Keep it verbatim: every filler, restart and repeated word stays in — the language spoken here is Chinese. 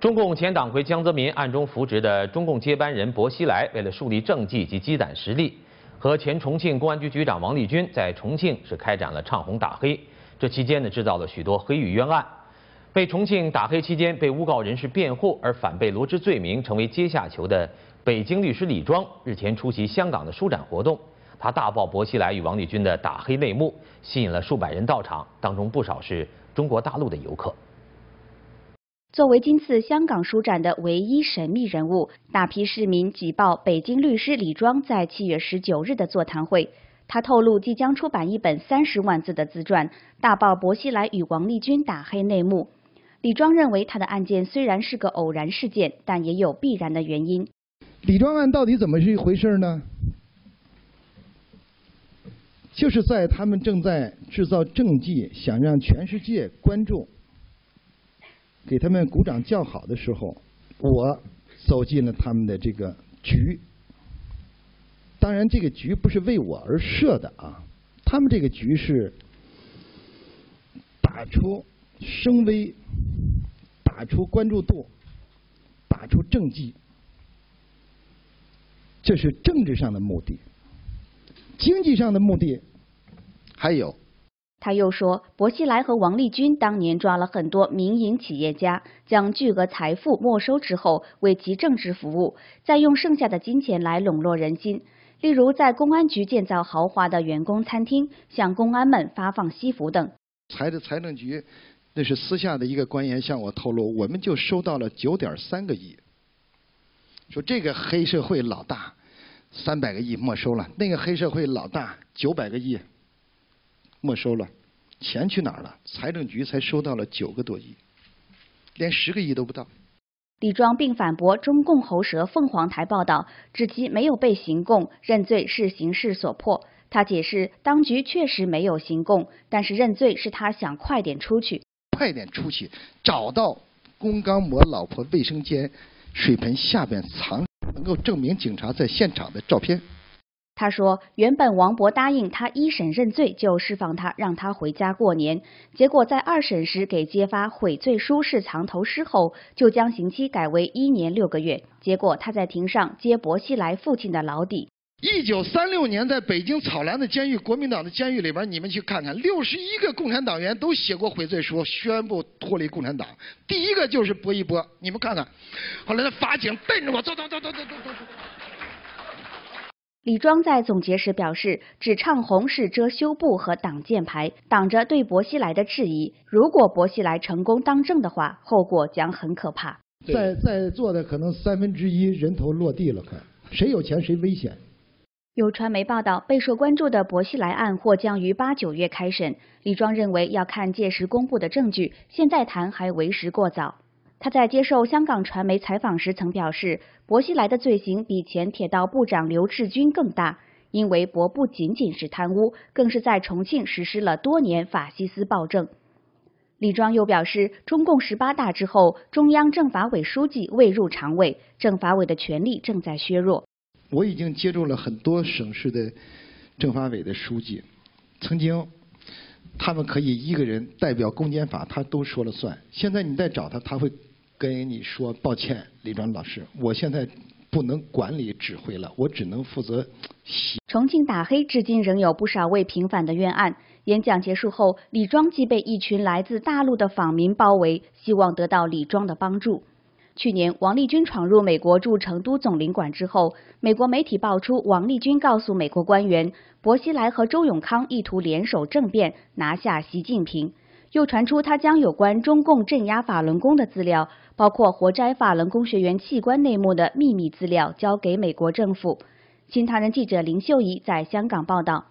中共前党魁江泽民暗中扶植的中共接班人薄熙来，为了树立政绩及积攒实力，和前重庆公安局局长王立军在重庆是开展了唱红打黑。这期间呢，制造了许多黑狱冤案。被重庆打黑期间被诬告人士辩护而反被罗织罪名，成为阶下囚的北京律师李庄，日前出席香港的书展活动。他大爆薄熙来与王立军的打黑内幕，吸引了数百人到场，当中不少是中国大陆的游客。 作为今次香港书展的唯一神秘人物，大批市民挤爆北京律师李庄在七月十九日的座谈会。他透露即将出版一本三十万字的自传，大爆薄熙来与王立军打黑内幕。李庄认为他的案件虽然是个偶然事件，但也有必然的原因。 李庄案到底怎么是一回事呢？就是在他们正在制造政绩，想让全世界观众 给他们鼓掌叫好的时候，我走进了他们的这个局。当然，这个局不是为我而设的啊，他们这个局是打出声威，打出关注度，打出政绩，这是政治上的目的。经济上的目的还有。 他又说，薄熙来和王立军当年抓了很多民营企业家，将巨额财富没收之后，为其政治服务，再用剩下的金钱来笼络人心。例如，在公安局建造豪华的员工餐厅，向公安们发放西服等。 财的财政局，那是私下的一个官员向我透露，我们就收到了九点三个亿。说这个黑社会老大，三百个亿没收了；那个黑社会老大，九百个亿 没收了，钱去哪儿了？财政局才收到了九个多亿，连十个亿都不到。 李庄并反驳中共喉舌凤凰台报道，指其没有被行供，认罪是形势所迫。他解释，当局确实没有行供，但是认罪是他想快点出去， 快点出去，找到龚刚模老婆卫生间水盆下边藏能够证明警察在现场的照片。 他说，原本王博答应他一审认罪就释放他，让他回家过年。结果在二审时给揭发悔罪书是藏头诗后，就将刑期改为一年六个月。结果他在庭上揭薄熙来父亲的老底。 一九三六年，在北京草兰的监狱，国民党的监狱里边，你们去看看，六十一个共产党员都写过悔罪书，宣布脱离共产党。第一个就是薄一波，你们看看。后来那法警瞪着我，走走走走走走走走。 李庄在总结时表示，只唱红是遮羞布和挡箭牌，挡着对薄熙来的质疑。如果薄熙来成功当政的话，后果将很可怕。 在在座的可能三分之一人头落地了，快，谁有钱谁危险。 有传媒报道，备受关注的薄熙来案或将于八九月开审。李庄认为要看届时公布的证据，现在谈还为时过早。 他在接受香港传媒采访时曾表示，薄熙来的罪行比前铁道部长刘志军更大，因为薄不仅仅是贪污，更是在重庆实施了多年法西斯暴政。李庄又表示，中共十八大之后，中央政法委书记未入常委，政法委的权力正在削弱。 我已经接触了很多省市的政法委的书记，曾经 他们可以一个人代表公检法，他都说了算。现在你再找他，他会跟你说：“抱歉，李庄老师，我现在不能管理指挥了，我只能负责洗。” 重庆打黑至今仍有不少未平反的冤案。演讲结束后，李庄即被一群来自大陆的访民包围，希望得到李庄的帮助。 去年，王立军闯入美国驻成都总领馆之后，美国媒体爆出王立军告诉美国官员，薄熙来和周永康意图联手政变，拿下习近平。又传出他将有关中共镇压法轮功的资料，包括活摘法轮功学员器官内幕的秘密资料，交给美国政府。新唐人记者林秀仪在香港报道。